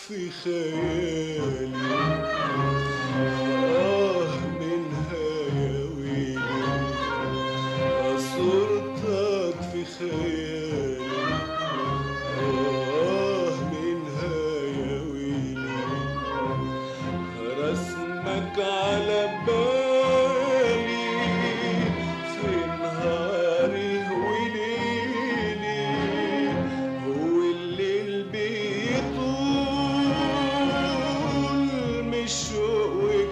في خيالي، منها يا ويلي، صورتك في خيالي، منها يا ويلي، رسمك على بالي في نهاري وليلي، والليل بيطول من الشوق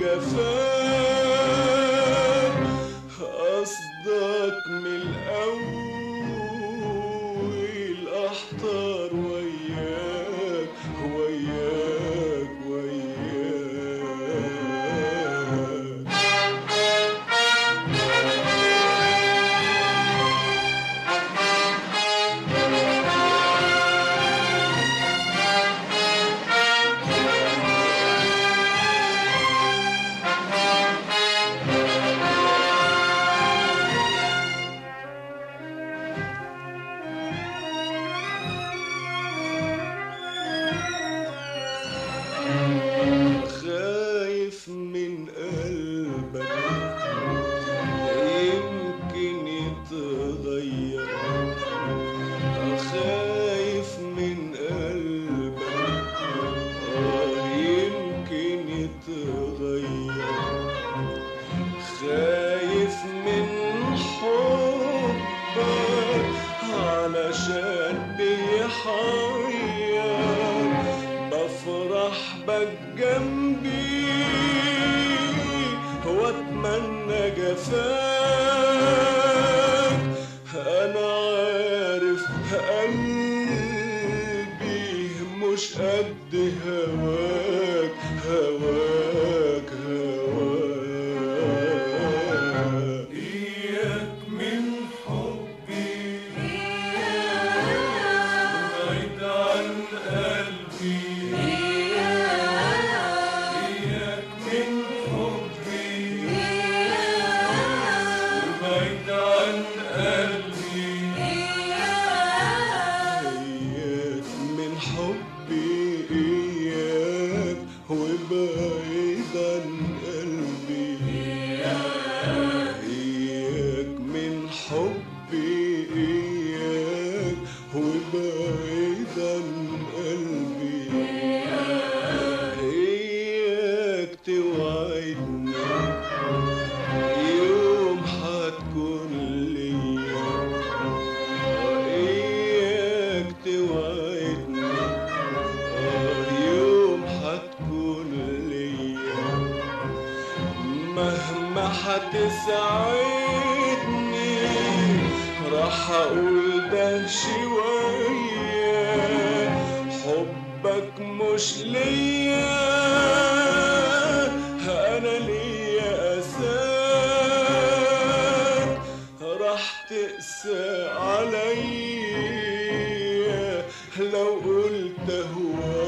وجفاك، قصدك من الأول أحضر وياك وياك وياك. خايف من قلبك يمكن يتغير، خايف من قلبك يمكن يتغير، خايف من حبك علشان بيحير، بفرح بك جنبي واتمنى جفاك، انا عارف قلبي مش قد هواك هواك هواك. اياك من حبي بعيد عن قلبي، اياك من حبي بعيد عن قلبي، اياك من حبي، اياك وبعيد عن قلبي، اياك من حبي، اياك وبعيد عن قلبي، اياك توعدني يوم حتكون ليا، اياك توعدني يوم حتكون ليا، مهما حتسعدني راح اقول ده شوية، حبك مش ليا انا ليا اساك، راح تقسى عليا لو قلت هو